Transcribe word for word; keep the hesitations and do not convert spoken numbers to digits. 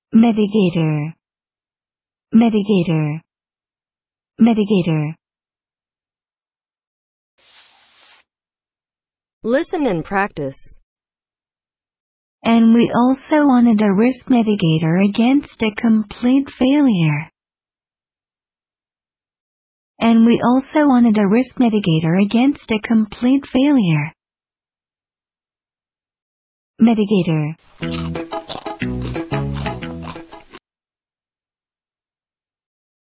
Mitigator, Mitigator, Mitigator. Listen and practice. And we also wanted a risk mitigator against a complete failure. And we also wanted a risk mitigator against a complete failure. Mitigator.